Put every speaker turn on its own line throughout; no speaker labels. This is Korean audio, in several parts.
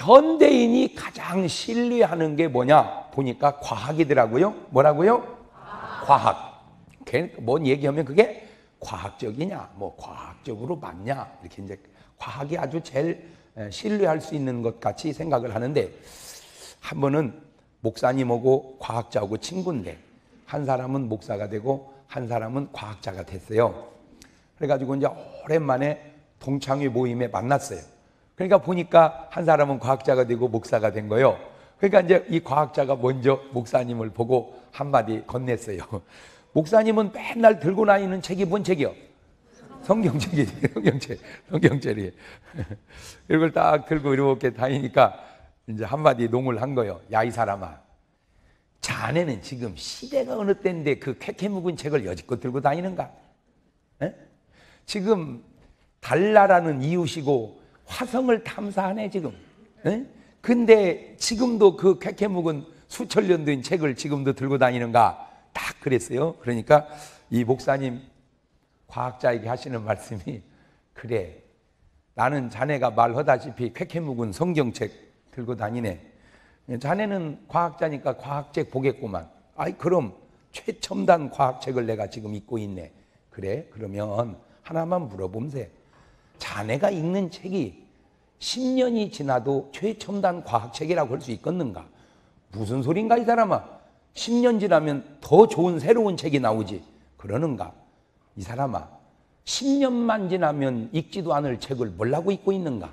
현대인이 가장 신뢰하는 게 뭐냐 보니까 과학이더라고요. 뭐라고요? 과학. 뭔 얘기하면 그게 과학적이냐, 뭐 과학적으로 맞냐, 이렇게 이제 과학이 아주 제일 신뢰할 수 있는 것 같이 생각을 하는데, 한 번은 목사님하고 과학자하고 친구인데 한 사람은 목사가 되고 한 사람은 과학자가 됐어요. 그래가지고 이제 오랜만에 동창회 모임에 만났어요. 그러니까 보니까 한 사람은 과학자가 되고 목사가 된 거예요. 그러니까 이제 이 과학자가 먼저 목사님을 보고 한마디 건넸어요. 목사님은 맨날 들고 다니는 책이 뭔 책이요? 성경책이지. 성경책이. 이걸 딱 들고 이렇게 다니니까 이제 한마디 농을 한 거예요. 야, 이 사람아, 자네는 지금 시대가 어느 때인데 그 쾌쾌 묵은 책을 여지껏 들고 다니는가? 에? 지금 달나라는 이웃이고 화성을 탐사하네 지금. 에? 근데 지금도 그 쾌쾌 묵은 수천 년 된 책을 지금도 들고 다니는가? 딱 그랬어요. 그러니까 이 목사님 과학자에게 하시는 말씀이, 그래, 나는 자네가 말하다시피 쾌쾌 묵은 성경책 들고 다니네. 자네는 과학자니까 과학책 보겠구만. 아이, 그럼 최첨단 과학책을 내가 지금 읽고 있네. 그래? 그러면 하나만 물어봄세. 자네가 읽는 책이 10년이 지나도 최첨단 과학책이라고 할 수 있겠는가? 무슨 소린가 이 사람아? 10년 지나면 더 좋은 새로운 책이 나오지. 그러는가? 이 사람아, 10년만 지나면 읽지도 않을 책을 뭐라고 읽고 있는가?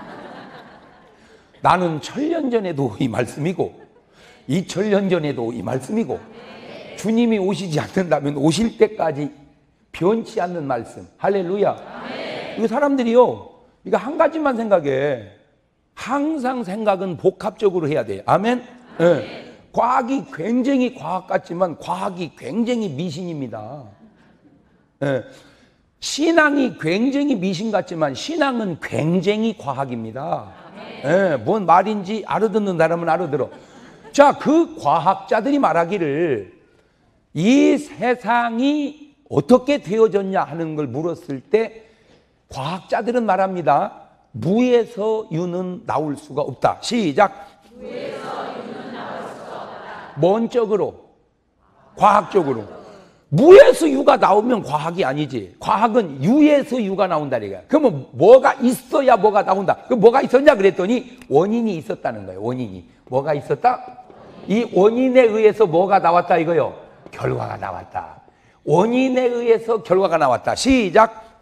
나는 1000년 전에도 이 말씀이고 2000년 전에도 이 말씀이고, 주님이 오시지 않는다면 오실 때까지 변치 않는 말씀. 할렐루야. 이 사람들이요, 이거 한 가지만 생각해. 항상 생각은 복합적으로 해야 돼요. 아멘? 네. 과학이 굉장히 과학 같지만 과학이 굉장히 미신입니다. 네. 신앙이 굉장히 미신 같지만 신앙은 굉장히 과학입니다. 네. 뭔 말인지 알아듣는 사람은 알아들어. 자, 그 과학자들이 말하기를 이 세상이 어떻게 되어졌냐 하는 걸 물었을 때 과학자들은 말합니다. 무에서 유는 나올 수가 없다. 시작. 무에서 유는 나올 수가 없다. 뭔적으로? 과학적으로. 무에서 유가 나오면 과학이 아니지. 과학은 유에서 유가 나온다. 그러면 뭐가 있어야 뭐가 나온다. 그럼 뭐가 있었냐 그랬더니 원인이 있었다는 거예요. 원인이. 뭐가 있었다? 이 원인에 의해서 뭐가 나왔다 이거요. 결과가 나왔다. 원인에 의해서 결과가 나왔다. 시작.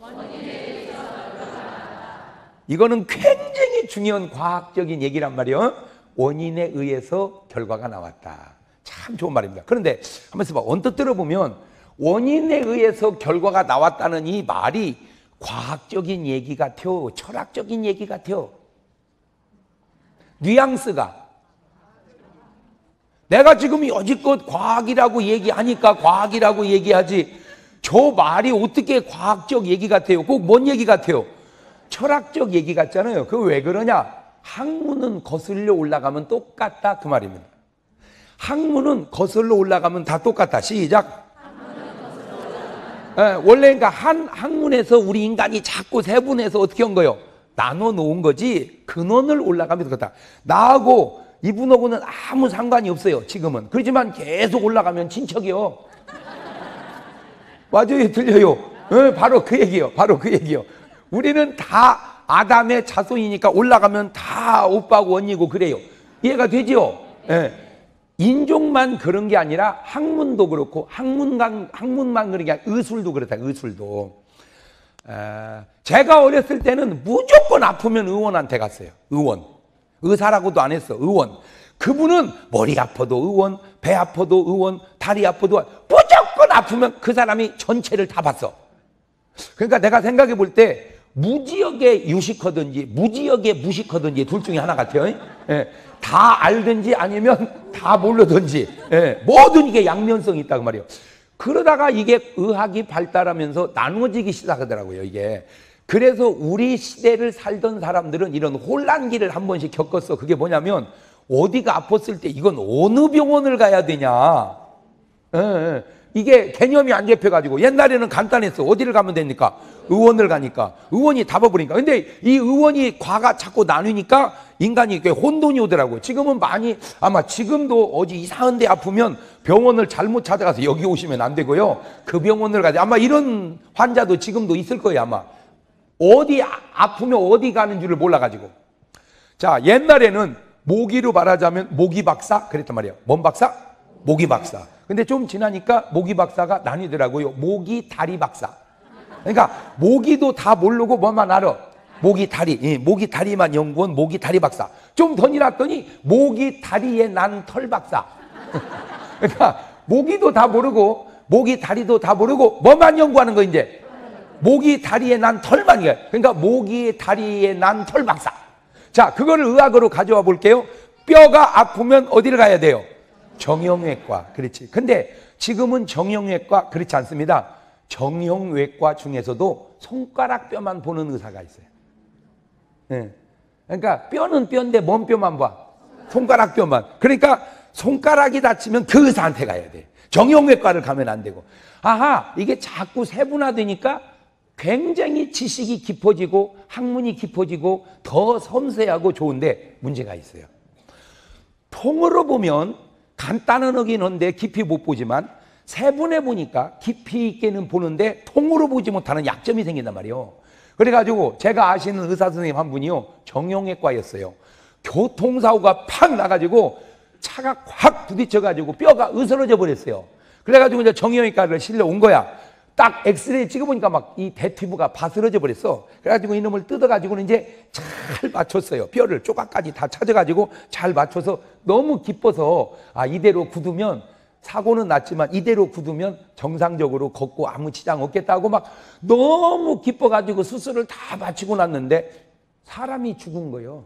이거는 굉장히 중요한 과학적인 얘기란 말이에요. 원인에 의해서 결과가 나왔다. 참 좋은 말입니다. 그런데 한번 써봐. 언뜻 들어보면 원인에 의해서 결과가 나왔다는 이 말이 과학적인 얘기 같아요? 철학적인 얘기 같아요? 뉘앙스가. 내가 지금 여지껏 과학이라고 얘기하니까 과학이라고 얘기하지, 저 말이 어떻게 과학적 얘기 같아요? 꼭 뭔 얘기 같아요? 철학적 얘기 같잖아요. 그거 왜 그러냐? 학문은 거슬러 올라가면 똑같다 그 말입니다. 학문은 거슬러 올라가면 다 똑같다. 시작. 원래 그러니까 한 학문에서 우리 인간이 자꾸 세분해서 어떻게 한 거예요? 나눠 놓은 거지. 근원을 올라가면 똑같다. 나하고 이분하고는 아무 상관이 없어요 지금은. 그렇지만 계속 올라가면 친척이요. 맞아요, 틀려요. 바로 그 얘기요. 바로 그 얘기요. 우리는 다 아담의 자손이니까 올라가면 다 오빠고 언니고 그래요. 이해가 되죠? 예. 인종만 그런 게 아니라 학문도 그렇고 학문만 그런 게 아니라 의술도 그렇다. 의술도. 제가 어렸을 때는 무조건 아프면 의원한테 갔어요. 의원. 의사라고도 안 했어. 의원. 그분은 머리 아파도 의원, 배 아파도 의원, 다리 아파도 의원. 무조건 아프면 그 사람이 전체를 다 봤어. 그러니까 내가 생각해 볼 때 무지하게 유식하든지 무지하게 무식하든지 둘 중에 하나 같아요. 예. 다 알든지 아니면 다 모르든지. 예. 뭐든 이게 양면성이 있다고 말이에요. 그러다가 이게 의학이 발달하면서 나누어지기 시작하더라고요, 이게. 그래서 우리 시대를 살던 사람들은 이런 혼란기를 한 번씩 겪었어. 그게 뭐냐면 어디가 아팠을 때 이건 어느 병원을 가야 되냐. 예. 이게 개념이 안 잡혀가지고 옛날에는 간단했어. 어디를 가면 됩니까? 의원을 가니까. 의원이 다 봐버리니까. 근데 이 의원이 과가 자꾸 나누니까 인간이 이렇게 혼돈이 오더라고요. 지금은 많이, 아마 지금도 어디 이상한 데 아프면 병원을 잘못 찾아가서 여기 오시면 안 되고요. 그 병원을 가지. 아마 이런 환자도 지금도 있을 거예요, 아마. 어디 아프면 어디 가는 줄을 몰라가지고. 자, 옛날에는 모기로 말하자면 모기 박사 그랬단 말이에요. 뭔 박사? 모기 박사. 근데 좀 지나니까 모기 박사가 나뉘더라고요. 모기 다리 박사. 그러니까 모기도 다 모르고 뭐만 알아? 모기 다리. 모기 다리만 연구한 모기 다리 박사. 좀 더 지났더니 모기 다리에 난 털 박사. 그러니까 모기도 다 모르고 모기 다리도 다 모르고 뭐만 연구하는 거 이제? 모기 다리에 난 털만. 그러니까 모기 다리에 난 털 박사. 자, 그거를 의학으로 가져와 볼게요. 뼈가 아프면 어디를 가야 돼요? 정형외과. 그렇지. 근데 지금은 정형외과 그렇지 않습니다. 정형외과 중에서도 손가락 뼈만 보는 의사가 있어요. 네. 그러니까 뼈는 뼈인데 뭔 뼈만 봐? 손가락 뼈만. 그러니까 손가락이 다치면 그 의사한테 가야 돼. 정형외과를 가면 안 되고. 아하, 이게 자꾸 세분화되니까 굉장히 지식이 깊어지고 학문이 깊어지고 더 섬세하고 좋은데 문제가 있어요. 통으로 보면 간단하긴 한데 깊이 못 보지만 세분해 보니까 깊이 있게는 보는데 통으로 보지 못하는 약점이 생긴단 말이에요. 그래가지고 제가 아시는 의사 선생님 한 분이요, 정형외과였어요. 교통사고가 팍 나가지고 차가 확 부딪혀가지고 뼈가 으스러져 버렸어요. 그래가지고 이제 정형외과를 실려온 거야. 딱 엑스레이 찍어보니까 막 이 대퇴부가 바스러져 버렸어. 그래가지고 이놈을 뜯어가지고는 이제 잘 맞췄어요. 뼈를 조각까지 다 찾아가지고 잘 맞춰서 너무 기뻐서, 아, 이대로 굳으면 사고는 났지만 이대로 굳으면 정상적으로 걷고 아무 지장 없겠다고 막 너무 기뻐가지고 수술을 다 마치고 났는데 사람이 죽은 거예요.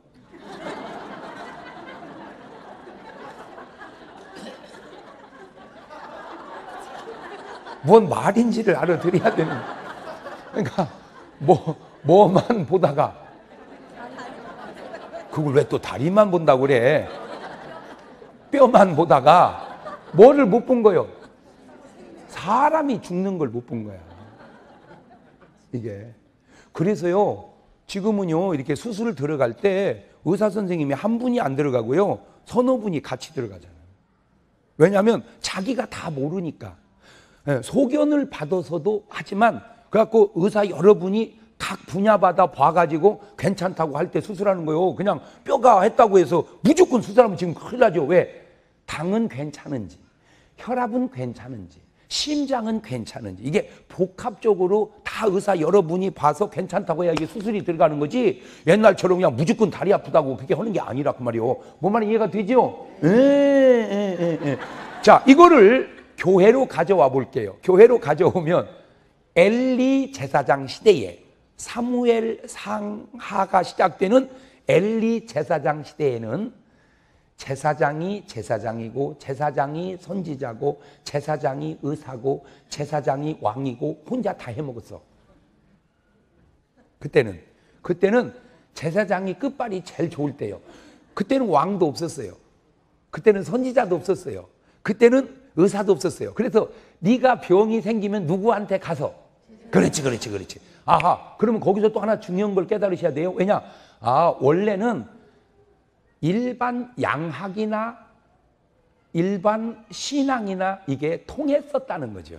뭔 말인지를 알아들어야 되는. 그러니까 뭐만 보다가 그걸 왜 또 다리만 본다고 그래? 뼈만 보다가 뭐를 못 본 거예요? 사람이 죽는 걸 못 본 거야. 이게. 그래서요, 지금은요, 이렇게 수술 들어갈 때 의사 선생님이 한 분이 안 들어가고요, 서너 분이 같이 들어가잖아요. 왜냐하면 자기가 다 모르니까. 소견을 받아서도 하지만, 그래갖고 의사 여러분이 각 분야마다 봐가지고 괜찮다고 할 때 수술하는 거예요. 그냥 뼈가 했다고 해서 무조건 수술하면 지금 큰일 나죠. 왜? 당은 괜찮은지, 혈압은 괜찮은지, 심장은 괜찮은지, 이게 복합적으로 다 의사 여러분이 봐서 괜찮다고 해야 이게 수술이 들어가는 거지, 옛날처럼 그냥 무조건 다리 아프다고 그렇게 하는 게 아니라 그 말이요. 뭔 말인지 이해가 되죠? 자, 이거를 교회로 가져와 볼게요. 교회로 가져오면 엘리 제사장 시대에, 사무엘 상하가 시작되는 엘리 제사장 시대에는 제사장이 제사장이고, 제사장이 선지자고, 제사장이 의사고, 제사장이 왕이고, 혼자 다 해먹었어. 그때는 제사장이 끝발이 제일 좋을 때요. 그때는 왕도 없었어요. 그때는 선지자도 없었어요. 그때는 의사도 없었어요. 그래서 네가 병이 생기면 누구한테 가서, 그렇지. 아하, 그러면 거기서 또 하나 중요한 걸 깨달으셔야 돼요. 왜냐? 아, 원래는 일반 양학이나 일반 신앙이나 이게 통했었다는 거죠.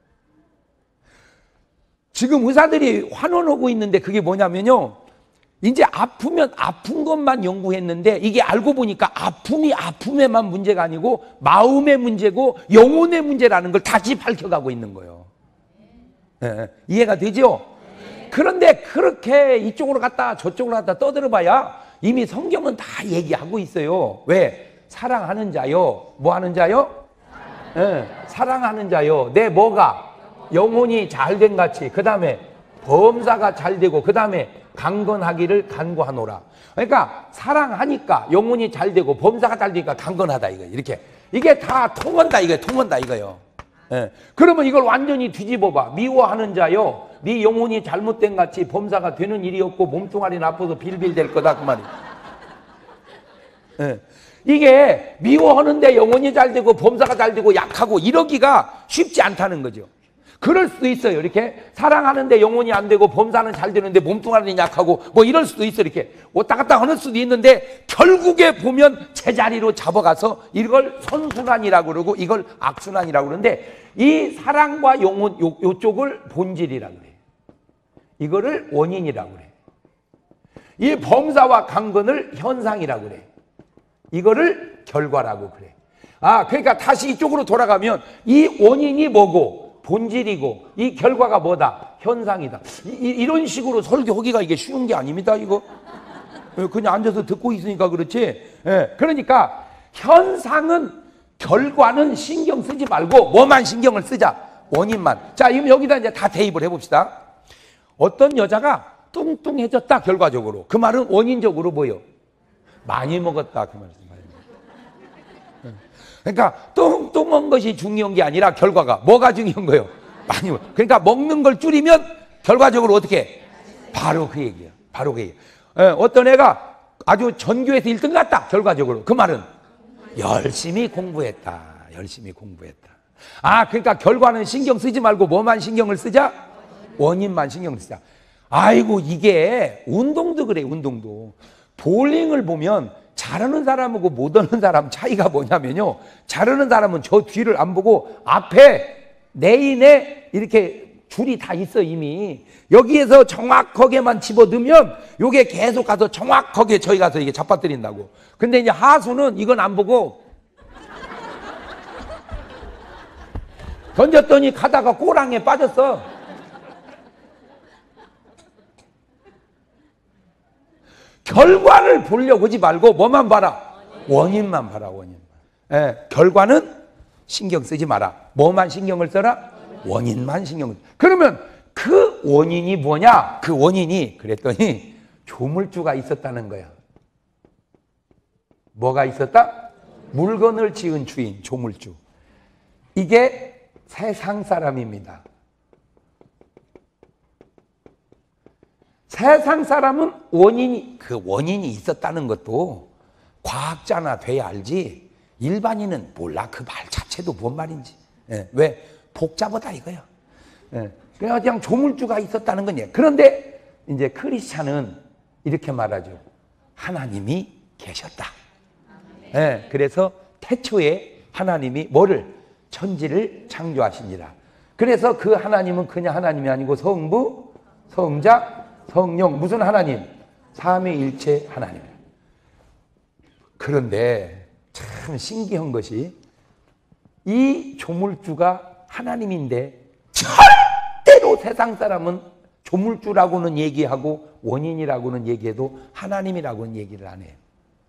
지금 의사들이 환원하고 있는데 그게 뭐냐면요, 이제 아프면 아픈 것만 연구했는데 이게 알고 보니까 아픔이 아픔에만 문제가 아니고 마음의 문제고 영혼의 문제라는 걸 다시 밝혀가고 있는 거예요. 네, 이해가 되죠? 그런데 그렇게 이쪽으로 갔다 저쪽으로 갔다 떠들어봐야 이미 성경은 다 얘기하고 있어요. 왜? 사랑하는 자요. 뭐 하는 자요? 사랑하는 자요. 내 뭐가? 영혼이 잘된 같이. 그 다음에 범사가 잘되고, 그 다음에 강건하기를 간구하노라. 그러니까 사랑하니까 영혼이 잘되고 범사가 잘되니까 강건하다 이거. 이렇게 이게 다 통한다 이거요. 그러면 이걸 완전히 뒤집어봐. 미워하는 자요, 네 영혼이 잘못된 같이 범사가 되는 일이 없고 몸뚱아리 나빠서 빌빌댈 거다 그 말이야. 이게 미워하는데 영혼이 잘되고 범사가 잘되고 약하고 이러기가 쉽지 않다는 거죠. 그럴 수도 있어요. 이렇게 사랑하는데 영혼이 안 되고 범사는 잘 되는데 몸뚱아리는 약하고 뭐 이럴 수도 있어요. 이렇게 왔다 갔다 하는 수도 있는데 결국에 보면 제자리로 잡아가서 이걸 선순환이라고 그러고 이걸 악순환이라고 그러는데 이 사랑과 영혼 요쪽을 본질이라고 그래요. 이거를 원인이라고 그래요. 이 범사와 강건을 현상이라고 그래요. 이거를 결과라고 그래요. 그러니까 다시 이쪽으로 돌아가면 이 원인이 뭐고 본질이고 이 결과가 뭐다? 현상이다. 이런 식으로 설교하기가 이게 쉬운 게 아닙니다. 이거 그냥 앉아서 듣고 있으니까 그렇지. 그러니까 현상은 결과는 신경 쓰지 말고 뭐만 신경을 쓰자? 원인만. 자, 그럼 여기다 이제 다 대입을 해봅시다. 어떤 여자가 뚱뚱해졌다 결과적으로. 그 말은 원인적으로 뭐예요? 많이 먹었다 그 말이죠. 그러니까 뚱뚱한 것이 중요한 게 아니라 결과가 뭐가 중요한 거예요? 많이 먹. 그러니까 먹는 걸 줄이면 결과적으로 어떻게 해? 바로 그 얘기야. 바로 그 얘기. 어떤 애가 아주 전교에서 1등 갔다 결과적으로. 그 말은 열심히 공부했다. 열심히 공부했다. 그러니까 결과는 신경 쓰지 말고 뭐만 신경을 쓰자? 원인만 신경을 쓰자. 아이고 이게 운동도 그래. 운동도 볼링을 보면 잘하는 사람하고 못하는 사람 차이가 뭐냐면요, 잘하는 사람은 저 뒤를 안 보고 앞에 레인에 이렇게 줄이 다 있어. 이미 여기에서 정확하게만 집어넣으면 요게 계속 가서 정확하게 저희 가서 이게 잡아뜨린다고. 근데 이제 하수는 이건 안 보고 던졌더니 가다가 꼬랑에 빠졌어. 결과를 보려고 하지 말고 뭐만 봐라? 원인만 봐라. 원인만. 결과는 신경 쓰지 마라. 뭐만 신경을 써라? 원인만 신경을 써. 그러면 그 원인이 뭐냐? 그 원인이 그랬더니 조물주가 있었다는 거야. 뭐가 있었다? 물건을 지은 주인, 조물주. 이게 세상 사람입니다. 세상 사람은 그 원인이 있었다는 것도 과학자나 돼야 알지 일반인은 몰라. 그 말 자체도 뭔 말인지. 왜? 복잡하다 이거야. 그래서 그냥 조물주가 있었다는 거냐. 그런데 이제 크리스찬은 이렇게 말하죠. 하나님이 계셨다. 그래서 태초에 하나님이 뭐를? 천지를 창조하시니라. 그래서 그 하나님은 그냥 하나님이 아니고 성부, 성자, 성령. 무슨 하나님? 삼위일체 하나님. 그런데 참 신기한 것이 이 조물주가 하나님인데 절대로 세상 사람은 조물주라고는 얘기하고 원인이라고는 얘기해도 하나님이라고는 얘기를 안 해요.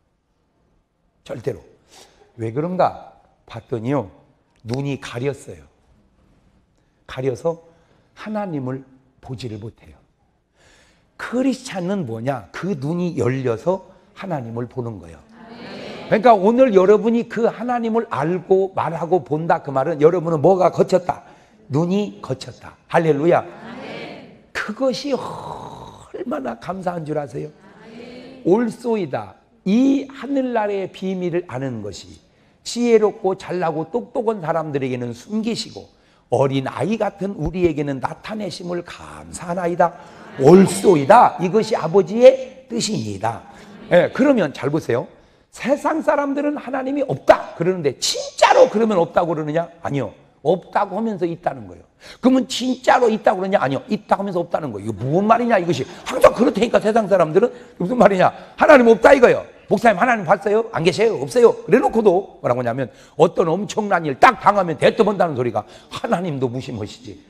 절대로. 왜 그런가 봤더니요, 눈이 가렸어요. 가려서 하나님을 보지를 못해요. 크리스찬은 뭐냐? 그 눈이 열려서 하나님을 보는 거예요. 그러니까 오늘 여러분이 그 하나님을 알고 말하고 본다 그 말은 여러분은 뭐가 거쳤다? 눈이 거쳤다. 할렐루야. 그것이 얼마나 감사한 줄 아세요? 올소이다. 이 하늘나라의 비밀을 아는 것이 지혜롭고 잘나고 똑똑한 사람들에게는 숨기시고 어린 아이 같은 우리에게는 나타내심을 감사하나이다. 올소이다. 이것이 아버지의 뜻이니이다. 그러면 잘 보세요. 세상 사람들은 하나님이 없다 그러는데 진짜로 그러면 없다고 그러느냐? 아니요. 없다고 하면서 있다는 거예요. 그러면 진짜로 있다고 그러냐? 아니요. 있다고 하면서 없다는 거예요. 이거 무슨 말이냐 이것이. 항상 그렇다니까 세상 사람들은. 무슨 말이냐? 하나님 없다 이거예요. 목사님 하나님 봤어요? 안 계세요? 없어요? 그래놓고도 뭐라고 하냐면 어떤 엄청난 일 딱 당하면 대떠 본다는 소리가 하나님도 무심하시지.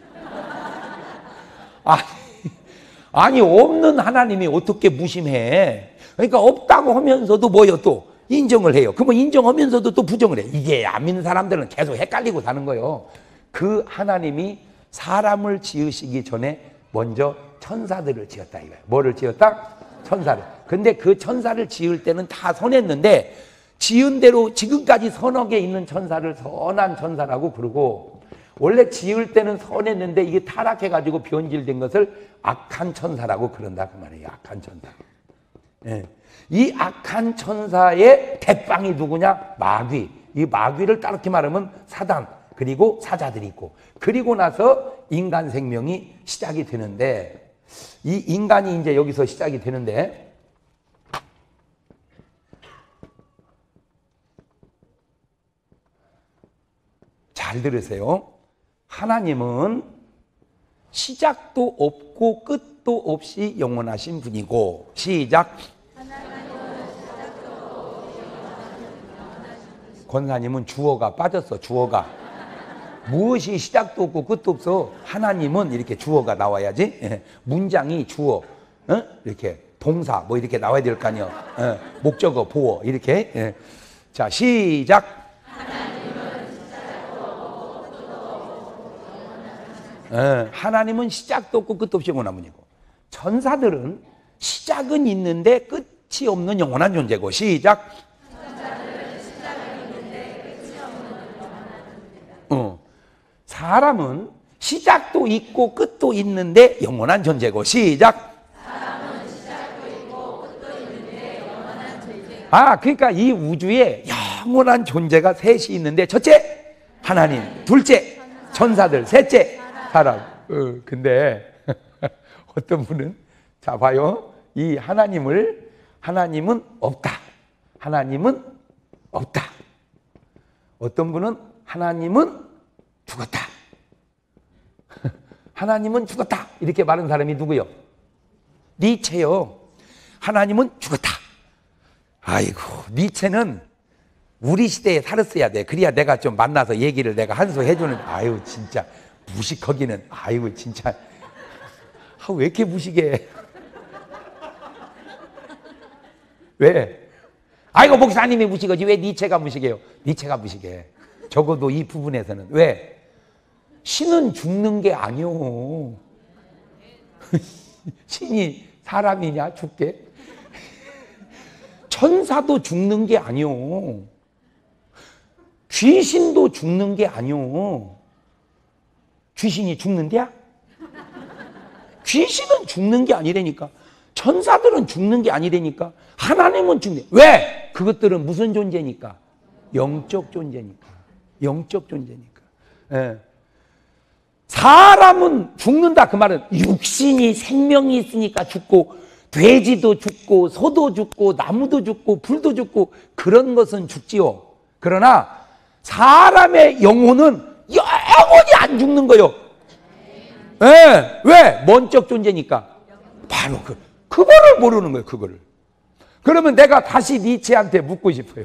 아니 없는 하나님이 어떻게 무심해. 그러니까 없다고 하면서도 뭐요? 또 인정을 해요. 그러면 인정하면서도 또 부정을 해. 이게 안 믿는 사람들은 계속 헷갈리고 사는 거예요. 그 하나님이 사람을 지으시기 전에 먼저 천사들을 지었다 이거예요. 뭐를 지었다? 천사를. 근데 그 천사를 지을 때는 다 선했는데 지은 대로 지금까지 선하게 있는 천사를 선한 천사라고 부르고, 원래 지을 때는 선했는데 이게 타락해가지고 변질된 것을 악한 천사라고 그런다 그 말이에요. 악한 천사. 이 악한 천사의 대빵이 누구냐? 마귀. 이 마귀를 따르게 말하면 사단. 그리고 사자들이 있고, 그리고 나서 인간 생명이 시작이 되는데, 이 인간이 이제 여기서 시작이 되는데, 잘 들으세요. 하나님은 시작도 없고 끝도 없이 영원하신 분이고, 시작. 권사님은 주어가 빠졌어. 주어가. 무엇이 시작도 없고 끝도 없어. 하나님은 이렇게 주어가 나와야지. 문장이 주어, 이렇게 동사 뭐 이렇게 나와야 될 거 아니야. 목적어, 보어 이렇게. 자, 시작. 하나님은 시작도 없고 끝도 없이 영원한 분이고, 천사들은 시작은 있는데 끝이 없는 영원한 존재고, 시작. 사람은 시작도 있고 끝도 있는데 영원한 존재고, 시작. 사람은 시작도 있고 끝도 있는데 영원한 존재고. 그러니까 이 우주에 영원한 존재가 셋이 있는데, 첫째 하나님, 둘째 천사들, 셋째 사람. 근데 어떤 분은, 자 봐요, 이 하나님은 없다, 하나님은 없다. 어떤 분은 하나님은 죽었다, 하나님은 죽었다 이렇게 말하는 사람이 누구요? 니체요. 하나님은 죽었다. 아이고, 니체는 우리 시대에 살았어야 돼. 그래야 내가 좀 만나서 얘기를 내가 한 수 해주는. 아유 진짜 무식하기는. 아이고 진짜. 왜 이렇게 무식해? 왜? 아이고 목사님이 무식하지 왜 니체가 무식해요? 니체가 무식해. 적어도 이 부분에서는. 왜? 신은 죽는 게 아니오. 신이 사람이냐 죽게? 천사도 죽는 게 아니오. 귀신도 죽는 게 아니오. 귀신이 죽는데야? 귀신은 죽는 게 아니라니까. 천사들은 죽는 게 아니라니까. 하나님은 죽네. 왜? 그것들은 무슨 존재니까? 영적 존재니까. 영적 존재니까. 예. 사람은 죽는다 그 말은 육신이 생명이 있으니까 죽고, 돼지도 죽고 소도 죽고 나무도 죽고 불도 죽고 그런 것은 죽지요. 그러나 사람의 영혼은 영원히 안 죽는 거요. 예. 왜? 먼적 존재니까. 바로 그거를 모르는 거예요. 그거를. 그러면 내가 다시 니체한테 묻고 싶어요.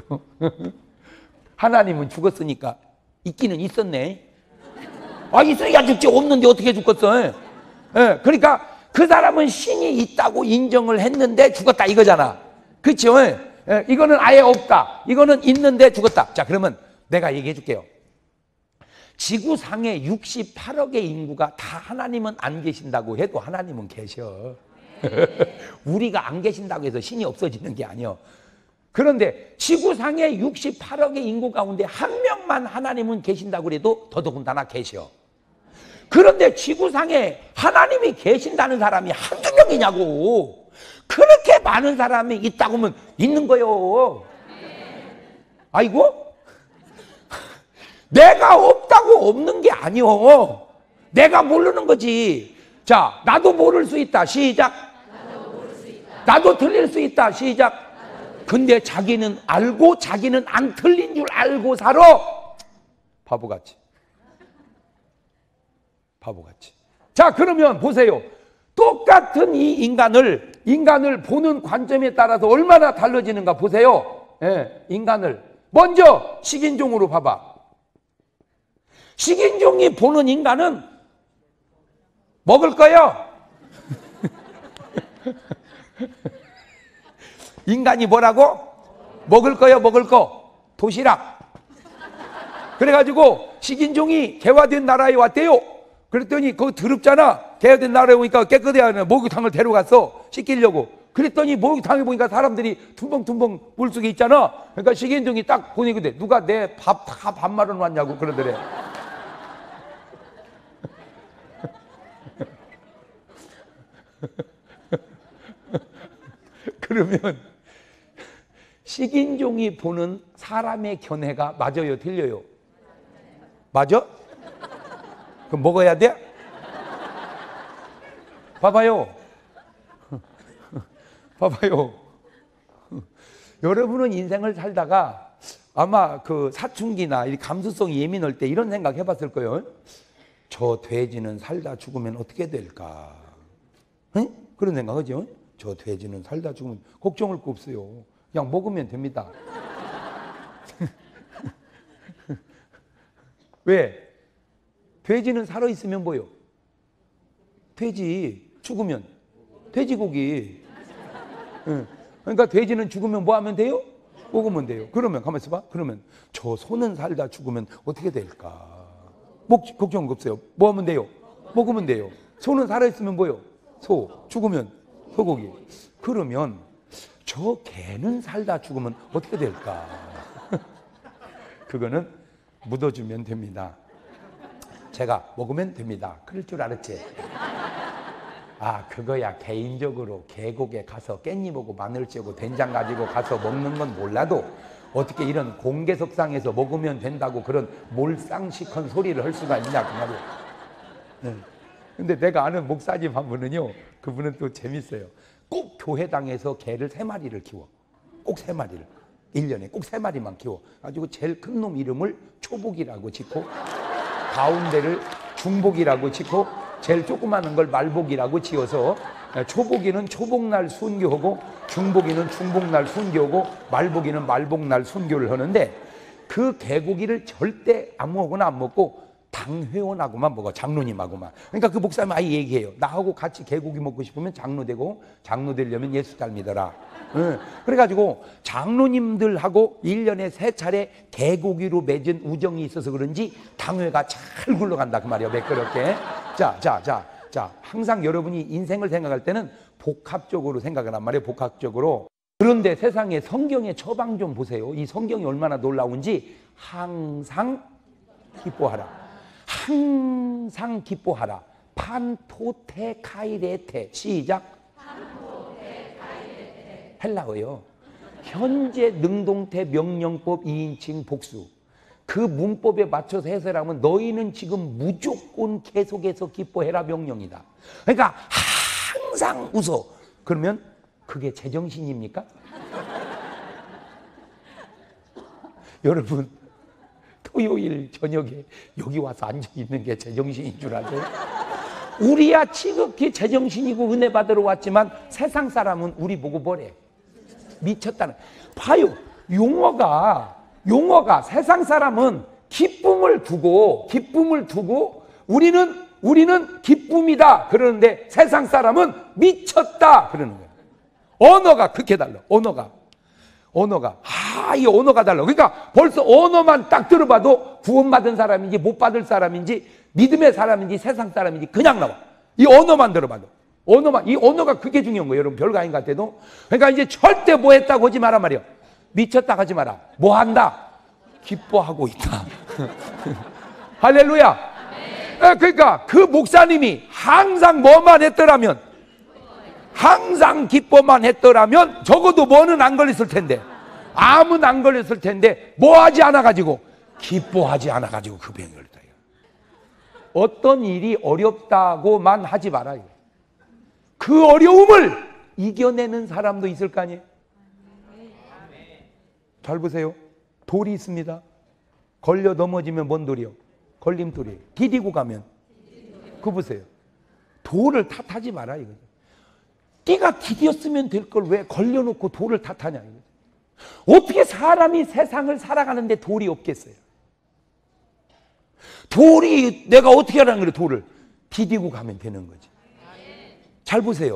하나님은 죽었으니까 있기는 있었네. 있어야 죽지, 없는데 어떻게 죽겠어? 예. 그러니까 그 사람은 신이 있다고 인정을 했는데 죽었다 이거잖아. 그렇죠? 예. 이거는 아예 없다, 이거는 있는데 죽었다. 자, 그러면 내가 얘기해 줄게요. 지구상에 68억의 인구가 다 하나님은 안 계신다고 해도 하나님은 계셔. 우리가 안 계신다고 해서 신이 없어지는 게 아니야. 그런데 지구상에 68억의 인구 가운데 한 명만 하나님은 계신다고 해도 더더군다나 계셔. 그런데 지구상에 하나님이 계신다는 사람이 한두 명이냐고. 그렇게 많은 사람이 있다고 하면 있는 거요. 아이고, 내가 없다고 없는 게 아니오. 내가 모르는 거지. 자, 나도 모를 수 있다. 시작. 나도 틀릴 수 있다. 시작. 근데 자기는 알고 자기는 안 틀린 줄 알고 살아. 바보같이. 바보같이. 자, 그러면 보세요. 똑같은 이 인간을 보는 관점에 따라서 얼마나 달라지는가 보세요. 예, 인간을 먼저 식인종으로 봐봐. 식인종이 보는 인간은 먹을 거요. 인간이 뭐라고? 먹을 거요, 먹을 거. 도시락. 그래가지고 식인종이 개화된 나라에 왔대요. 그랬더니 그거 더럽잖아. 개화된 나라에 오니까 깨끗해야 하는 목욕탕을 데려갔어, 씻기려고. 그랬더니 목욕탕에 보니까 사람들이 tum벙tum벙 물속에 있잖아. 그러니까 식인종이 딱 보니 그래, 누가 내 밥 다 밥 말아 놨냐고 그러더래. 그러면 식인종이 보는 사람의 견해가 맞아요, 틀려요? 맞아? 그럼 먹어야 돼? 봐봐요. 봐봐요. 여러분은 인생을 살다가 아마 그 사춘기나 이 감수성이 예민할 때 이런 생각 해봤을 거예요. 저 돼지는 살다 죽으면 어떻게 될까? 응? 그런 생각 하죠? 저 돼지는 살다 죽으면 걱정할 거 없어요. 그냥 먹으면 됩니다. 왜? 돼지는 살아있으면 뭐요? 돼지 죽으면 돼지고기. 응. 그러니까 돼지는 죽으면 뭐 하면 돼요? 먹으면 돼요. 그러면 가만히 있어봐. 그러면 저 소는 살다 죽으면 어떻게 될까? 걱정 없어요. 뭐 하면 돼요? 먹으면 돼요. 소는 살아있으면 뭐요? 소. 죽으면 소고기. 그러면 저 개는 살다 죽으면 어떻게 될까? 그거는 묻어주면 됩니다. 제가 먹으면 됩니다. 그럴 줄 알았지? 아, 그거야. 개인적으로 계곡에 가서 깻잎 오고 마늘 찌고 된장 가지고 가서 먹는 건 몰라도 어떻게 이런 공개석상에서 먹으면 된다고 그런 몰상식한 소리를 할 수가 있냐 그 말이에요. 네. 근데 내가 아는 목사님 한 분은요, 그분은 또 재밌어요. 꼭 교회당에서 개를 3마리를 키워. 꼭 3마리를. 1년에 꼭 3마리만 키워. 가지고 제일 큰 놈 이름을 초복이라고 짓고, 가운데를 중복이라고 짓고, 제일 조그마한 걸 말복이라고 지어서 초복이는 초복날 순교하고 중복이는 중복날 순교하고 말복이는 말복날 순교를 하는데, 그 개고기를 절대 아무거나 안 먹고 당회원하고만 먹어. 장로님하고만. 그러니까 그 목사님 아예 얘기해요. 나하고 같이 개고기 먹고 싶으면 장로 되고, 장로 되려면 예수 잘 믿어라. 그래가지고 장로님들하고 1년에 3차례 개고기로 맺은 우정이 있어서 그런지 당회가 잘 굴러간다 그 말이에요. 매끄럽게. 자, 항상 여러분이 인생을 생각할 때는 복합적으로 생각을 한 말이에요. 복합적으로. 그런데 세상에 성경의 처방 좀 보세요. 이 성경이 얼마나 놀라운지. 항상 기뻐하라. 항상 기뻐하라. 판토테카이레테. 시작. 판토테카이레테. 헬라어요. 현재 능동태 명령법 2인칭 복수. 그 문법에 맞춰서 해석하면 너희는 지금 무조건 계속해서 기뻐해라 명령이다. 그러니까 항상 웃어. 그러면 그게 제정신입니까? 여러분, 토요일 저녁에 여기 와서 앉아있는 게 제정신인 줄 아세요? 우리야 지극히 제정신이고 은혜 받으러 왔지만 세상 사람은 우리 보고 뭐래? 미쳤다는. 봐요. 용어가 세상 사람은 기쁨을 두고 우리는 기쁨이다 그러는데 세상 사람은 미쳤다 그러는 거예요. 언어가 그렇게 달라. 이 언어가 달라. 그러니까 벌써 언어만 딱 들어봐도 구원받은 사람인지 못 받을 사람인지 믿음의 사람인지 세상 사람인지 그냥 나와. 이 언어만 들어봐도. 이 언어가 그게 중요한 거예요. 여러분 별거 아닌 것 같아도. 그러니까 이제 절대 뭐 했다고 하지 마라 말이야. 미쳤다 하지 마라. 뭐 한다? 기뻐하고 있다. 할렐루야. 그러니까 그 목사님이 항상 뭐만 했더라면, 항상 기뻐만 했더라면 적어도 뭐는 안 걸렸을 텐데, 암은 안 걸렸을 텐데 뭐 하지 않아가지고, 기뻐하지 않아가지고 그 병이 걸렸다. 어떤 일이 어렵다고만 하지 말아요. 그 어려움을 이겨내는 사람도 있을 거 아니에요. 잘 보세요. 돌이 있습니다. 걸려 넘어지면 뭔 돌이요? 걸림돌이에요. 디디고 가면. 그거 보세요. 돌을 탓하지 마라 이거죠. 네가 디뎠으면 될 걸 왜 걸려놓고 돌을 탓하냐 이거죠. 어떻게 사람이 세상을 살아가는데 돌이 없겠어요? 돌이 내가 어떻게 하라는 거예요? 돌을 디디고 가면 되는 거지. 잘 보세요.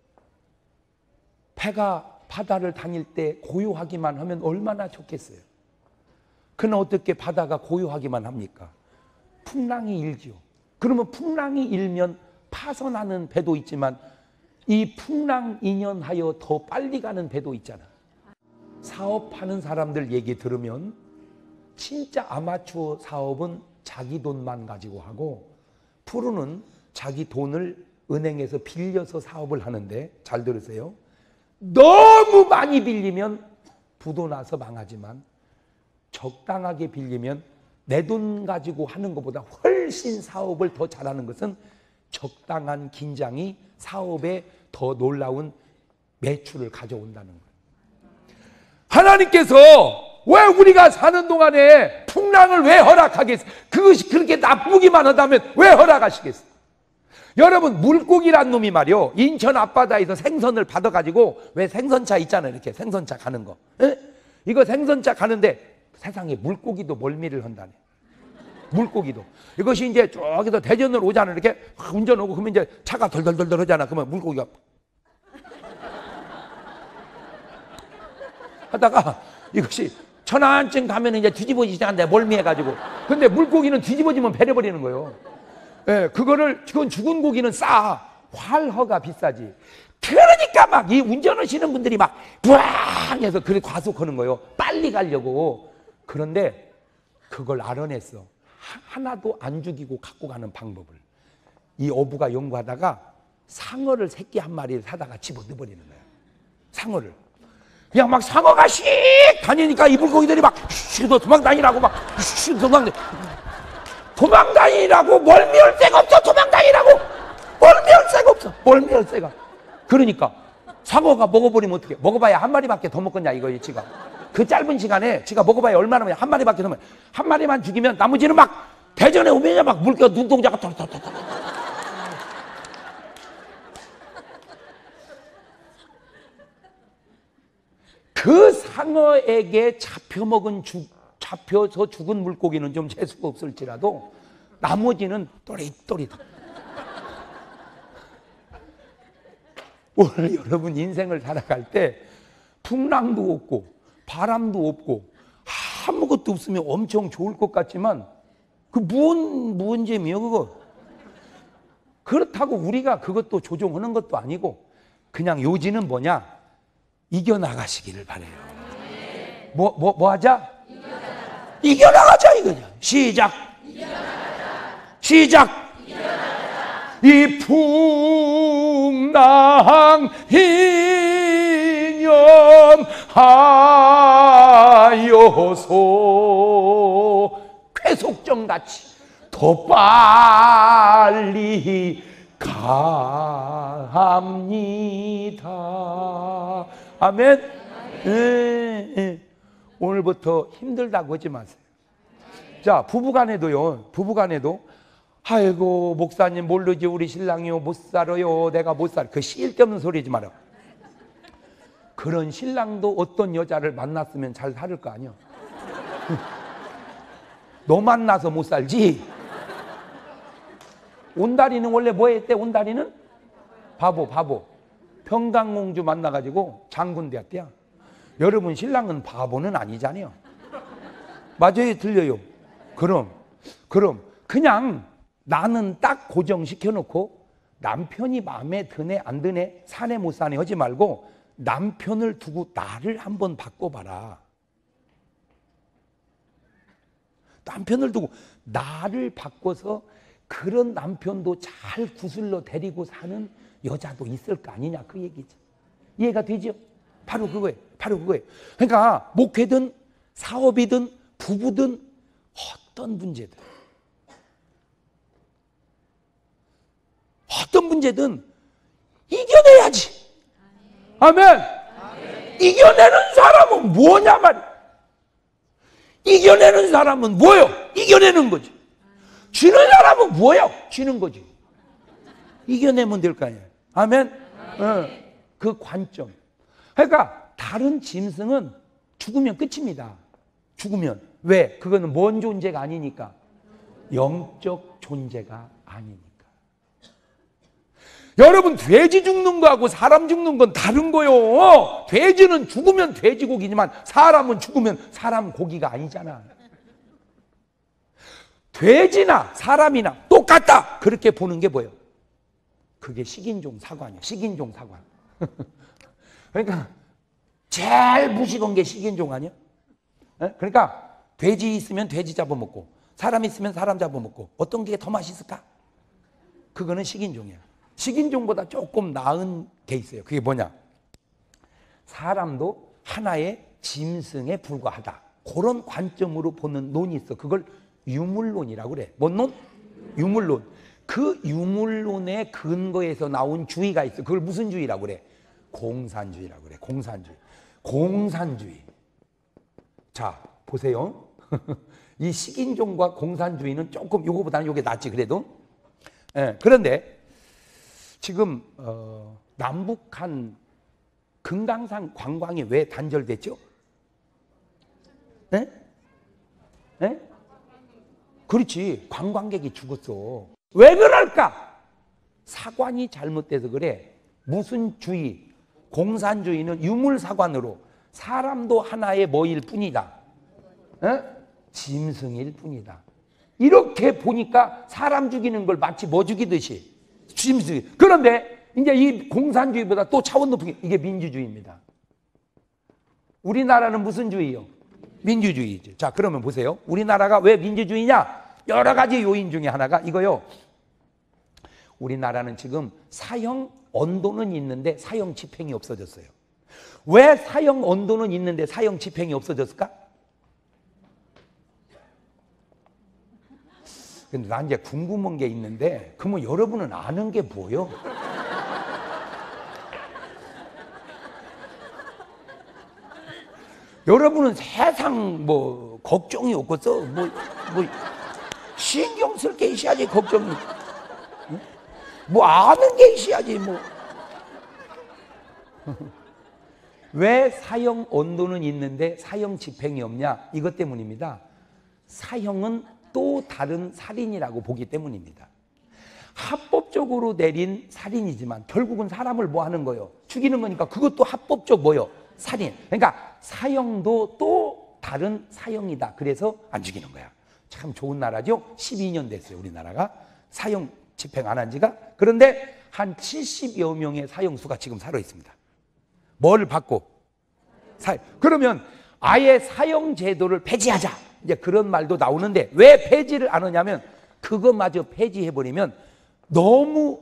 배가 바다를 다닐 때 고요하기만 하면 얼마나 좋겠어요. 그러나 어떻게 바다가 고요하기만 합니까? 풍랑이 일죠. 그러면 풍랑이 일면 파선하는 배도 있지만 이 풍랑 인연하여 더 빨리 가는 배도 있잖아. 사업하는 사람들 얘기 들으면 진짜 아마추어 사업은 자기 돈만 가지고 하고, 프로는 자기 돈을 은행에서 빌려서 사업을 하는데, 잘 들으세요. 너무 많이 빌리면 부도 나서 망하지만 적당하게 빌리면 내 돈 가지고 하는 것보다 훨씬 사업을 더 잘하는 것은 적당한 긴장이 사업에 더 놀라운 매출을 가져온다는 거예요. 하나님께서 왜 우리가 사는 동안에 풍랑을 왜 허락하겠어요? 그것이 그렇게 나쁘기만 하다면 왜 허락하시겠어요? 여러분, 물고기란 놈이 말이요, 인천 앞바다에서 생선을 받아가지고, 왜 생선차 있잖아요, 이렇게 생선차 가는 거. 에? 이거 생선차 가는데 세상에 물고기도 멀미를 한다네. 물고기도. 이것이 이제 저기서 대전으로 오잖아요. 이렇게 운전 오고 그러면 이제 차가 덜덜덜덜 하잖아. 그러면 물고기가 하다가 이것이 천안쯤 가면 이제 뒤집어지지 않는데 멀미해가지고. 근데 물고기는 뒤집어지면 배려버리는 거예요. 예, 그건 죽은 고기는 싸. 활허가 비싸지. 그러니까 막 이 운전하시는 분들이 막 부앙 해서 그렇게 과속하는 거예요. 빨리 가려고. 그런데 그걸 알아냈어. 하나도 안 죽이고 갖고 가는 방법을. 이 어부가 연구하다가 상어를 새끼 한 마리를 사다가 집어넣어버리는 거야. 상어를. 그냥 막 상어가 씩 다니니까 이 물고기들이 막 도망다니라고 막 도망다니라고. 멀미할 새가 없어. 도망다니라고. 멀미할 새가 없어. 멀미할 새가. 그러니까 상어가 먹어버리면 어떡해. 먹어봐야 한 마리밖에 더 먹겠냐 이거 지가. 그 짧은 시간에 지가 먹어봐야 얼마나 한 마리밖에 더 먹어. 한 마리만 죽이면 나머지는 막 대전에 오면 막 물기가 눈동자가 털털털털. 그 상어에게 잡혀서 죽은 물고기는 좀 재수가 없을지라도 나머지는 또릿또릿. 오늘 여러분 인생을 살아갈 때 풍랑도 없고 바람도 없고 아무것도 없으면 엄청 좋을 것 같지만 그 무슨 재미요 그거. 그렇다고 우리가 그것도 조종하는 것도 아니고 그냥 요지는 뭐냐, 이겨나가시기를 바래요. 뭐 하자? 이겨나가자 이거냐. 시작. 시작. 이 풍랑 인연하여서 쾌속정같이 더 빨리 갑니다. 아멘. 예. 오늘부터 힘들다고 하지 마세요. 자, 부부간에도요. 아이고 목사님 모르지 우리 신랑이요 못 살아요. 내가 못 살아. 그 쓸데없는 소리지 마라. 그런 신랑도 어떤 여자를 만났으면 잘 살을 거 아니야. 너 만나서 못 살지. 온다리는 원래 뭐 했대? 온다리는 바보. 평강공주 만나가지고 장군 되었대요. 여러분 신랑은 바보는 아니잖아요. 맞아요, 들려요. 그럼 그냥 나는 딱 고정시켜 놓고 남편이 마음에 드네 안 드네 사네 못 사네 하지 말고 남편을 두고 나를 한번 바꿔봐라. 남편을 두고 나를 바꿔서 그런 남편도 잘 구슬러 데리고 사는 여자도 있을 거 아니냐 그 얘기지. 이해가 되죠? 바로 그거예요. 그러니까 목회든 사업이든 부부든 어떤 문제든 이겨내야지. 아멘. 이겨내는 사람은 뭐냐 말이야. 이겨내는 사람은 뭐요? 이겨내는 거지. 지는 사람은 뭐요? 지는 거지. 이겨내면 될 거 아니야. 아멘. 그 관점. 그러니까 다른 짐승은 죽으면 끝입니다. 죽으면. 왜? 그거는 뭔 존재가 아니니까. 영적 존재가 아니니까. 여러분 돼지 죽는 거하고 사람 죽는 건 다른 거요. 돼지는 죽으면 돼지고기지만 사람은 죽으면 사람 고기가 아니잖아. 돼지나 사람이나 똑같다. 그렇게 보는 게 뭐예요? 그게 식인종 사관이에요. 식인종 사관. 그러니까 제일 무식한 게 식인종 아니야? 그러니까 돼지 있으면 돼지 잡아먹고 사람 있으면 사람 잡아먹고 어떤 게 더 맛있을까? 그거는 식인종이야. 식인종보다 조금 나은 게 있어요. 그게 뭐냐? 사람도 하나의 짐승에 불과하다. 그런 관점으로 보는 논이 있어. 그걸 유물론이라고 그래. 뭔 론? 유물론. 그 유물론의 근거에서 나온 주의가 있어. 그걸 무슨 주의라고 그래? 공산주의라고 그래. 공산주의. 공산주의. 자, 보세요. 이 식인종과 공산주의는 조금 이거보다는 이게 낫지 그래도. 예, 그런데 지금 남북한 금강산 관광이 왜 단절됐죠? 예? 예? 그렇지. 관광객이 죽었어. 왜 그럴까? 사관이 잘못돼서 그래. 무슨 주의? 공산주의는 유물사관으로 사람도 하나의 뭐일 뿐이다. 짐승일 뿐이다. 이렇게 보니까 사람 죽이는 걸 마치 뭐 죽이듯이 짐승. 그런데 이제 이 공산주의보다 또 차원 높은 게 이게 민주주의입니다. 우리나라는 무슨 주의요? 민주주의죠. 자, 그러면 보세요. 우리나라가 왜 민주주의냐? 여러 가지 요인 중에 하나가 이거요. 우리나라는 지금 사형 언도는 있는데 사형 집행이 없어졌어요. 왜 사형 언도는 있는데 사형 집행이 없어졌을까? 근데 난 이제 궁금한 게 있는데, 그러면 여러분은 아는 게 뭐요? 여러분은 세상 뭐 걱정이 없겠어? 뭐 신경 쓸 게 있어야지 걱정이. 뭐 아는 게 있어야지 뭐. 왜 사형 언도는 있는데 사형 집행이 없냐? 이것 때문입니다. 사형은 또 다른 살인이라고 보기 때문입니다. 합법적으로 내린 살인이지만 결국은 사람을 뭐 하는 거예요? 죽이는 거니까 그것도 합법적 뭐요? 살인. 그러니까 사형도 또 다른 사형이다. 그래서 안 죽이는 거야. 참 좋은 나라죠? 12년 됐어요, 우리나라가. 사형 집행 안 한 지가. 그런데 한 70여 명의 사형수가 지금 살아 있습니다. 뭘 받고? 그러면 아예 사형 제도를 폐지하자. 이제 그런 말도 나오는데 왜 폐지를 안 하냐면 그것마저 폐지해버리면 너무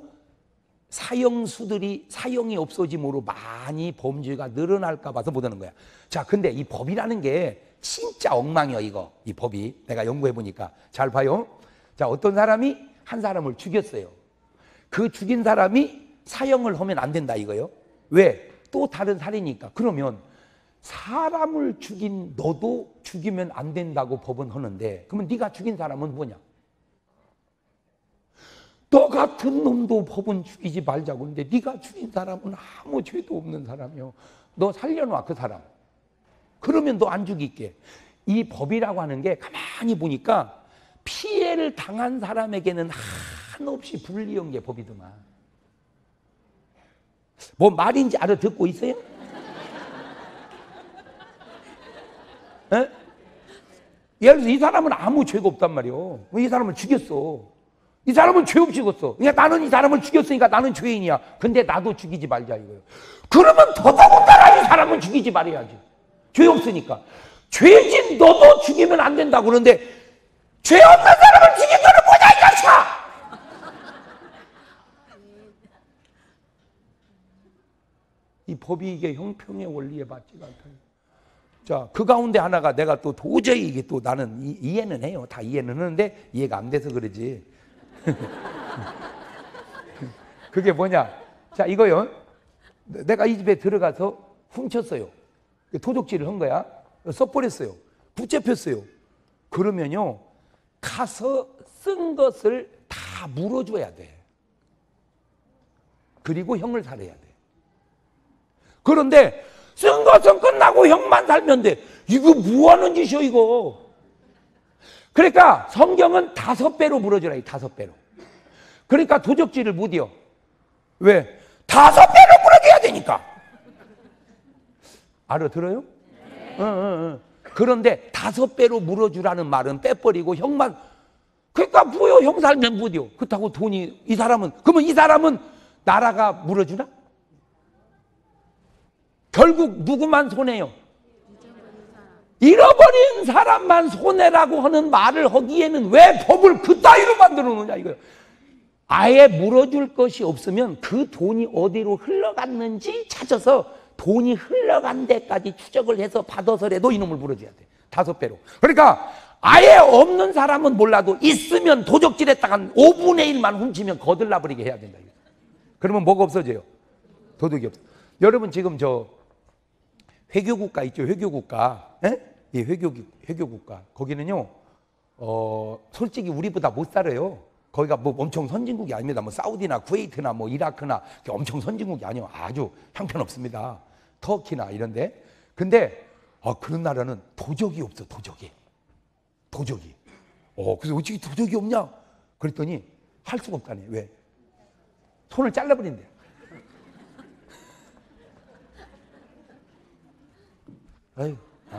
사형수들이 사형이 없어짐으로 많이 범죄가 늘어날까 봐서 못 하는 거야. 자, 근데 이 법이라는 게 진짜 엉망이야, 이거. 이 법이. 내가 연구해보니까. 잘 봐요. 자, 어떤 사람이 한 사람을 죽였어요. 그 죽인 사람이 사형을 하면 안 된다, 이거요. 왜? 또 다른 살이니까. 그러면 사람을 죽인 너도 죽이면 안 된다고 법은 하는데, 그러면 네가 죽인 사람은 뭐냐? 너 같은 놈도 법은 죽이지 말자고 하는데 네가 죽인 사람은 아무 죄도 없는 사람이요. 너 살려놔, 그 사람. 그러면 너 안 죽일게. 이 법이라고 하는 게 가만히 보니까 피해를 당한 사람에게는 한없이 불리한 게 법이더만. 뭐 말인지 알아듣고 있어요? 에? 예를 들어서 이 사람은 아무 죄가 없단 말이에요. 이 사람을 죽였어. 이 사람은 죄 없이 죽었어. 그러니까 나는 이 사람을 죽였으니까 나는 죄인이야. 근데 나도 죽이지 말자 이거예요. 그러면 더더군다나 이 사람은 죽이지 말아야지. 죄 없으니까. 죄진 너도 죽이면 안 된다고 그러는데 죄 없는 사람을 죽인 거는 뭐냐 이 자식아! 이 법이 이게 형평의 원리에 맞지가 않다. 자, 그 가운데 하나가 내가 또 도저히 이게 또 나는 이해는 해요. 다 이해는 하는데 이해가 안 돼서 그러지. 그게 뭐냐? 자, 이거요. 내가 이 집에 들어가서 훔쳤어요. 도둑질을 한 거야. 써버렸어요. 붙잡혔어요. 그러면요, 가서 쓴 것을 다 물어줘야 돼. 그리고 형을 살해야 돼. 그런데 쓴 것은 끝나고 형만 살면 돼. 이거 뭐 하는 짓이야, 이거. 그러니까 성경은 5배로 물어주라, 5배로. 그러니까 도적질을 못해요. 왜? 5배로 물어줘야 되니까. 알아들어요? 그런데 5배로 물어주라는 말은 빼버리고 형만, 그러니까 뭐요? 형 살면 못해요. 그렇다고 돈이, 이 사람은, 그러면 이 사람은 나라가 물어주나? 결국 누구만 손해요? 잃어버린 사람만 손해라고 하는 말을 하기에는 왜 법을 그따위로 만들어 놓냐 이거예요. 아예 물어줄 것이 없으면 그 돈이 어디로 흘러갔는지 찾아서 돈이 흘러간 데까지 추적을 해서 받아서라도 이놈을 물어줘야 돼. 5배로. 그러니까 아예 없는 사람은 몰라도 있으면 도적질했다가 5분의 1만 훔치면 거들나버리게 해야 된다. 그러면 뭐가 없어져요? 도덕이 없어. 여러분 지금 저 회교국가 있죠? 회교국가. 예, 회교국가. 거기는요, 솔직히 우리보다 못 살아요. 거기가 뭐 엄청 선진국이 아닙니다. 뭐 사우디나 쿠웨이트나 뭐 이라크나 엄청 선진국이 아니에요. 아주 형편없습니다. 터키나 이런데. 근데 그런 나라는 도적이 없어. 도적이. 그래서 어떻게 도적이 없냐? 그랬더니 할 수가 없다네. 왜? 손을 잘라버린대. 아유.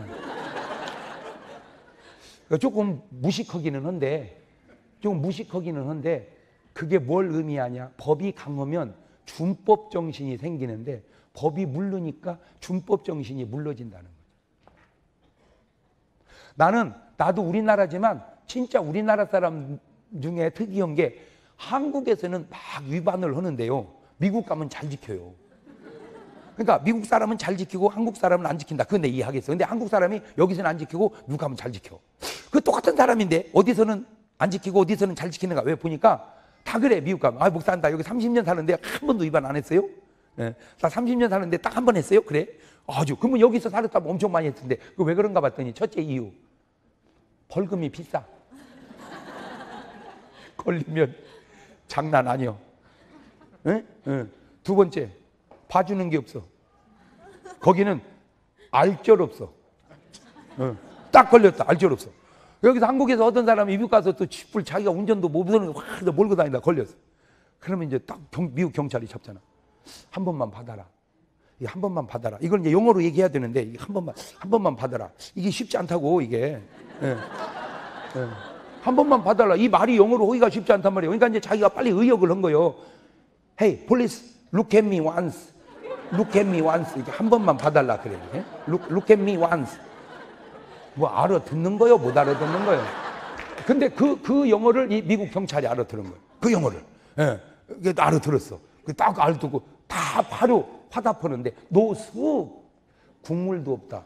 조금 무식하기는 한데 그게 뭘 의미하냐? 법이 강하면 준법 정신이 생기는데 법이 물르니까 준법 정신이 물러진다는 거죠. 나도 우리나라지만 진짜 우리나라 사람 중에 특이한 게 한국에서는 막 위반을 하는데요. 미국 가면 잘 지켜요. 그러니까 미국 사람은 잘 지키고 한국 사람은 안 지킨다. 그건 내 이해하겠어. 근데 한국 사람이 여기서는 안 지키고 미국 가면 잘 지켜. 그 똑같은 사람인데 어디서는 안 지키고 어디서는 잘 지키는가? 왜 보니까 다 그래. 미국 가면 목사 나 여기 30년 사는데 한 번도 위반 안 했어요? 네. 나 30년 사는데 딱 한 번 했어요? 그래? 아주. 그러면 여기서 살았다면 엄청 많이 했는데 그 왜 그런가 봤더니 첫째 이유 벌금이 비싸. 걸리면 장난 아니요. 네? 네. 두 번째 봐주는 게 없어. 거기는 알쩔 없어. 딱 걸렸다. 알쩔 없어. 여기서 한국에서 어떤 사람이 미국 가서 또 쥐뿔 자기가 운전도 못하는 거 확 몰고 다니다 걸렸어. 그러면 이제 딱 미국 경찰이 잡잖아. 한 번만 받아라. 한 번만 받아라. 이걸 이제 영어로 얘기해야 되는데 한 번만 받아라. 이게 쉽지 않다고 이게. 한 번만 봐달라. 이 말이 영어로 하기가 쉽지 않단 말이에요. 그러니까 이제 자기가 빨리 의역을 한 거예요. Hey, police, look at me once. Look at me once. 이렇게 한 번만 봐달라 그래. Look at me once. 뭐 알아듣는 거요? 못 알아듣는 거요? 근데 그 영어를 이 미국 경찰이 알아들은 거예요. 그 영어를. 예, 알아들었어. 딱 알아듣고 다 바로 화답하는데 노숙 국물도 없다.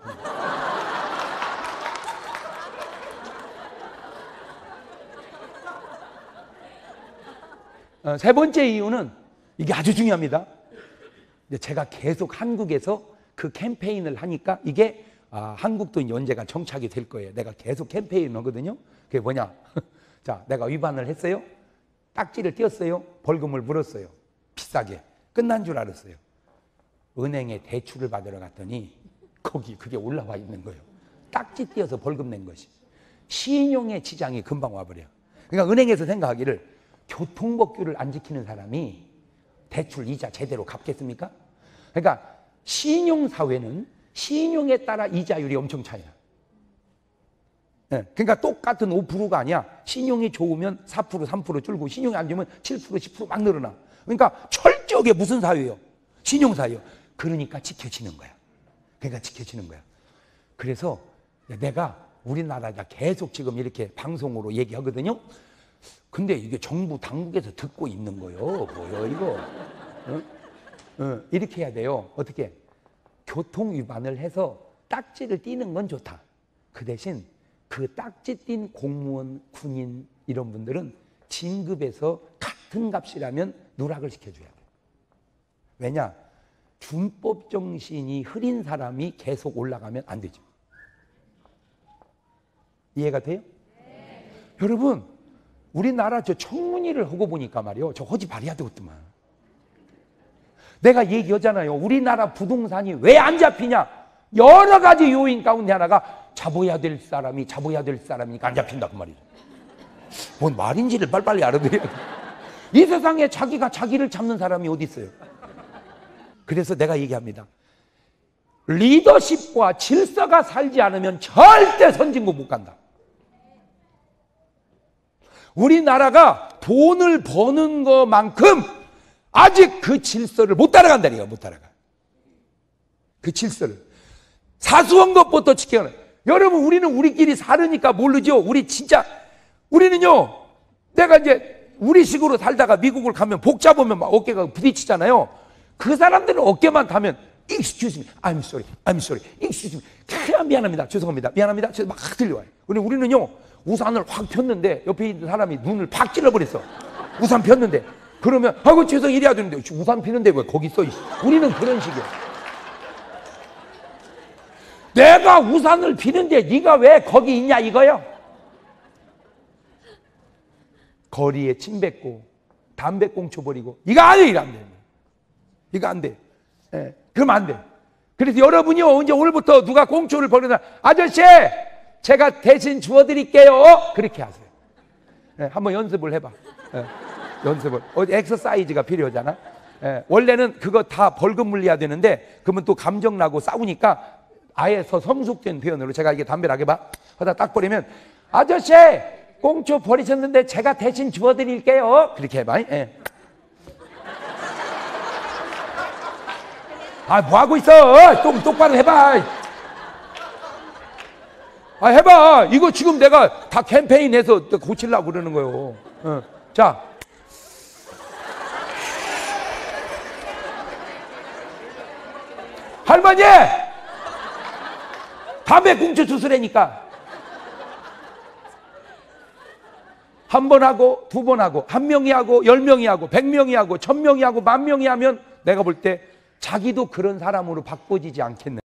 세 번째 이유는 이게 아주 중요합니다. 제가 계속 한국에서 그 캠페인을 하니까 이게 한국도 언제가 정착이 될 거예요. 내가 계속 캠페인을 하거든요. 그게 뭐냐? 자, 내가 위반을 했어요. 딱지를 띄었어요. 벌금을 물었어요. 비싸게. 끝난 줄 알았어요. 은행에 대출을 받으러 갔더니 거기 그게 올라와 있는 거예요. 딱지 띄어서 벌금 낸 것이. 신용의 지장이 금방 와버려. 그러니까 은행에서 생각하기를 교통법규를 안 지키는 사람이 대출 이자 제대로 갚겠습니까? 그러니까 신용사회는 신용에 따라 이자율이 엄청 차이나. 그러니까 똑같은 5%가 아니야. 신용이 좋으면 4%, 3% 줄고 신용이 안 좋으면 7%, 10% 막 늘어나. 그러니까 철저하게 무슨 사회예요? 신용사회예요. 그러니까 지켜지는 거야. 그래서 내가 우리나라가 계속 지금 이렇게 방송으로 얘기하거든요. 근데 이게 정부 당국에서 듣고 있는 거요. 뭐요 이거? 이렇게 해야 돼요. 어떻게? 교통 위반을 해서 딱지를 띄는 건 좋다. 그 대신 그 딱지 띈 공무원, 군인 이런 분들은 진급에서 같은 값이라면 누락을 시켜줘야 돼요. 왜냐? 준법 정신이 흐린 사람이 계속 올라가면 안 되죠. 이해가 돼요? 네. 여러분, 우리나라 저 청문회를 하고 보니까 말이요, 저 허지 발이야 되겠더만. 내가 얘기하잖아요. 우리나라 부동산이 왜 안 잡히냐? 여러 가지 요인 가운데 하나가 잡아야 될 사람이니까 안 잡힌다 그 말이죠. 뭔 말인지를 빨리빨리 알아들어야 돼. 이 세상에 자기가 자기를 잡는 사람이 어디 있어요? 그래서 내가 얘기합니다. 리더십과 질서가 살지 않으면 절대 선진국 못 간다. 우리나라가 돈을 버는 것만큼 아직 그 질서를 못 따라간다니까. 못 따라가. 그 질서를 사소한 것부터 지켜야. 여러분, 우리는 우리끼리 살으니까 모르죠. 우리는요, 내가 이제 우리식으로 살다가 미국을 가면 복 잡으면 막 어깨가 부딪히잖아요. 그 사람들은 어깨만 타면 excuse me, I'm sorry, I'm sorry, excuse me. 미안합니다, 죄송합니다, 미안합니다. 막 들려와요. 근데 우리는요, 우산을 확 폈는데 옆에 있는 사람이 눈을 팍 찔러버렸어. 우산 폈는데. 그러면 아이고 죄송 이래야 되는데 우산 피는데 왜 거기 있어? 우리는 그런 식이야. 내가 우산을 피는데 네가 왜 거기 있냐 이거요? 거리에 침 뱉고 담배 꽁초 버리고 이거 안 돼, 이거 안 돼. 이거 안 돼. 예, 그러면 안 돼. 그래서 여러분이요, 이제 오늘부터 누가 꽁초를 버리나 아저씨 제가 대신 주워드릴게요. 그렇게 하세요. 예, 한번 연습을 해봐. 예, 연습을. 엑서사이즈가 필요하잖아. 예, 원래는 그거 다 벌금 물려야 되는데 그러면 또 감정 나고 싸우니까 아예 성숙된 표현으로 제가 이게 담배를 하게 봐. 하다 딱 버리면 아저씨 꽁초 버리셨는데 제가 대신 주워드릴게요. 그렇게 해봐. 예. 아, 뭐 하고 있어? 좀 똑바로 해봐. 아, 해봐. 이거 지금 내가 다 캠페인해서 고치려고 그러는 거예요. 자. 할머니! 담배 꽁초 주스라니까. 한 번 하고, 두 번 하고, 한 명이 하고, 10명이 하고, 100명이 하고, 1000명이 하고, 10,000명이 하면 내가 볼 때 자기도 그런 사람으로 바꿔지지 않겠네.